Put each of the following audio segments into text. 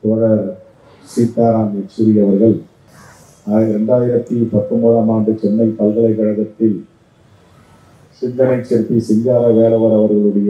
தோழர் சீதாராம் யெச்சூரி அவர்கள் 2019ஆம் ஆண்டு சென்னை பல்கலைக்கழகத்தில் சிந்தனை சிற்பி சிங்கார வேலவர் அவர்களுடைய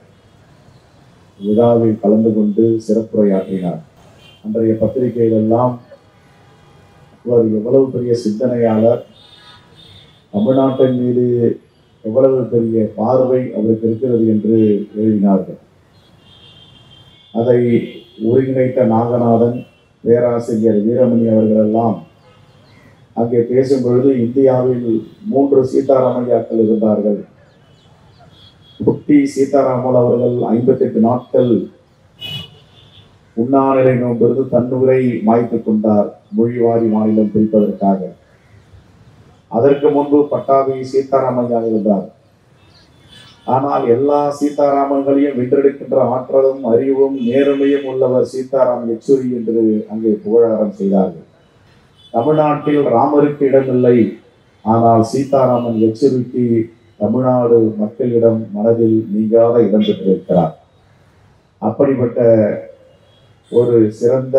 விழாவில் கலந்து கொண்டு சிறப்புரையாற்றினார். அன்றைய பத்திரிகைகளெல்லாம் அவர் எவ்வளவு பெரிய சிந்தனையாளர், தமிழ்நாட்டின் மீது எவ்வளவு பெரிய பார்வை அவருக்கு இருக்கிறது என்று எழுதினார்கள். அதை ஒருங்கிணைத்த நாகநாதன், பேராசிரியர் வீரமணி அவர்களெல்லாம் அங்கே பேசும் பொழுது இந்தியாவில் 3 சீதாராமையாக்கள் இருந்தார்கள். குட்டி சீதாராமன் அவர்கள் 58 நாட்கள் உண்ணாநிலை நோம்பிருந்து தன்னுயிரை மாய்த்துக் கொண்டார், மொழிவாரி மாநிலம் பிரிப்பதற்காக. அதற்கு முன்பு பட்டாபி சீதாராமையா இருந்தார். ஆனால் எல்லா சீதாராமன்களையும் வென்றெடுக்கின்ற ஆற்றலும் அறிவும் நேர்மையும் உள்ளவர் சீதாராம் யெச்சூரி என்று அங்கே புகழாரம் செய்தார்கள். தமிழ்நாட்டில் ராமருக்கு இடமில்லை, ஆனால் சீதாராமன் யெச்சூரிக்கு தமிழ்நாடு மக்களிடம் மனதில் நீங்காத இடம் பெற்றிருக்கிறார். அப்படிப்பட்ட ஒரு சிறந்த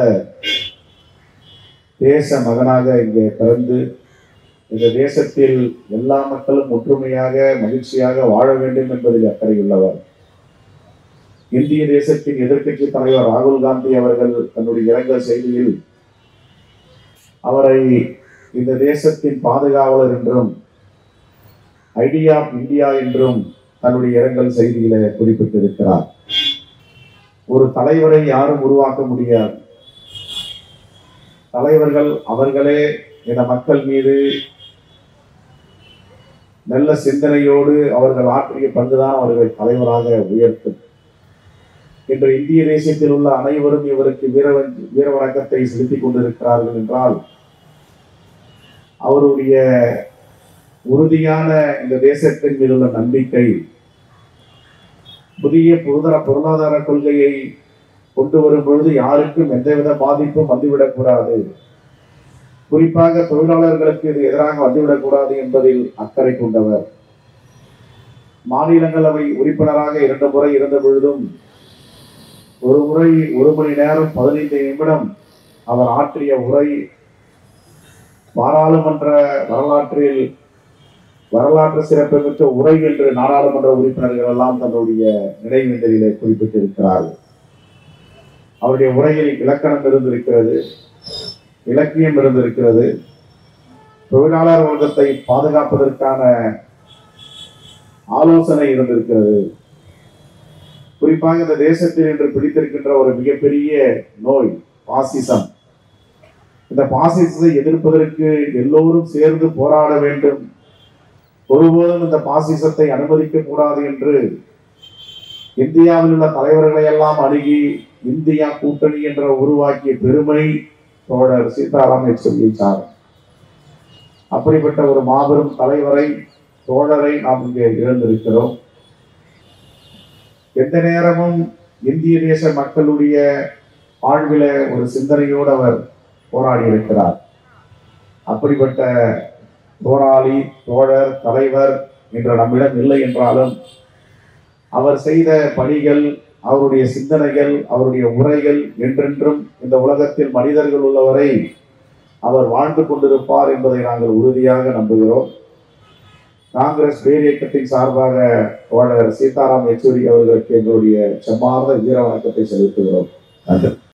தேச மகனாக இங்கே பிறந்து இந்த தேசத்தில் எல்லா மக்களும் ஒற்றுமையாக மகிழ்ச்சியாக வாழ வேண்டும் என்பதில் அக்கறையுள்ளவர். இந்திய தேசத்தின் எதிர்க்கட்சி தலைவர் ராகுல் காந்தி அவர்கள் தன்னுடைய இரங்கல் செய்தியில் அவரை இந்த தேசத்தின் பாதுகாவலர் என்றும் ஐடியா ஆஃப் இந்தியா என்றும் தன்னுடைய இரங்கல் செய்தியில குறிப்பிட்டிருக்கிறார். ஒரு தலைவரை யாரும் உருவாக்க முடியாது. தலைவர்கள் அவர்களே இந்த மக்கள் மீது நல்ல சிந்தனையோடு அவர்கள் ஆற்றிய பங்குதான் அவர்களை தலைவராக உயர்த்தும். இன்று இந்திய தேசத்தில் உள்ள அனைவரும் இவருக்கு வீர வணக்கத்தை செலுத்திக் கொண்டிருக்கிறார்கள் என்றால் அவருடைய உறுதியான இந்த தேசத்தின் மீது உள்ள நம்பிக்கை, புதிய பொருளாதார கொள்கையை கொண்டு வரும் பொழுது யாருக்கும் எந்தவித பாதிப்பும் வந்துவிடக்கூடாது, குறிப்பாக தொழிலாளர்களுக்கு இது எதிராக வந்துவிடக்கூடாது என்பதில் அக்கறை கொண்டவர். மாநிலங்களவை உறுப்பினராக 2 முறை இருந்த பொழுதும் ஒரு முறை 1 மணி நேரம் 15 நிமிடம் அவர் ஆற்றிய உரை பாராளுமன்ற வரலாற்று சிறப்புமிக்க உரை என்று நாடாளுமன்ற உறுப்பினர்கள் எல்லாம் தன்னுடைய நினைவேந்தலிலே குறிப்பிட்டிருக்கிறார்கள். அவருடைய உரையில் இலக்கணம் இருந்திருக்கிறது, இலக்கியம் இருந்திருக்கிறது, தொழிலாளர் வர்க்கத்தை பாதுகாப்பதற்கான ஆலோசனை இருந்திருக்கிறது. குறிப்பாக இந்த தேசத்தில் இன்று பிடித்திருக்கின்ற ஒரு மிகப்பெரிய நோய் பாசிசம். இந்த பாசிசத்தை எதிர்ப்பதற்கு எல்லோரும் சேர்ந்து போராட வேண்டும், ஒருபோதும் இந்த பாசிசத்தை அனுமதிக்க கூடாது என்று இந்தியாவில் உள்ள தலைவர்களை எல்லாம் அணுகி இந்தியா கூட்டணி என்ற உருவாக்கிய பெருமை தோழர் சீதாராம் யெச்சூரியை சாரும். அப்படிப்பட்ட ஒரு மாபெரும் தலைவரை, தோழரை நாம் இங்கே இழந்திருக்கிறோம். எந்த நேரமும் இந்திய தேச மக்களுடைய வாழ்வில ஒரு சிந்தனையோடு அவர் போராடி இருக்கிறார். அப்படிப்பட்ட போராளி, தோழர், தலைவர் என்ற நம்மிடம் இல்லை என்றாலும் அவர் செய்த பணிகள், அவருடைய சிந்தனைகள், அவருடைய உரைகள் என்றென்றும் இந்த உலகத்தில் மனிதர்கள் உள்ளவரை அவர் வாழ்ந்து கொண்டிருப்பார் என்பதை நாங்கள் உறுதியாக நம்புகிறோம். காங்கிரஸ் பேர் இயக்கத்தின் சார்பாக தோழர் சீதாராம் யெச்சூரி அவர்களுக்கு எங்களுடைய செம்மார்ந்த வீர வணக்கத்தை செலுத்துகிறோம். நன்றி.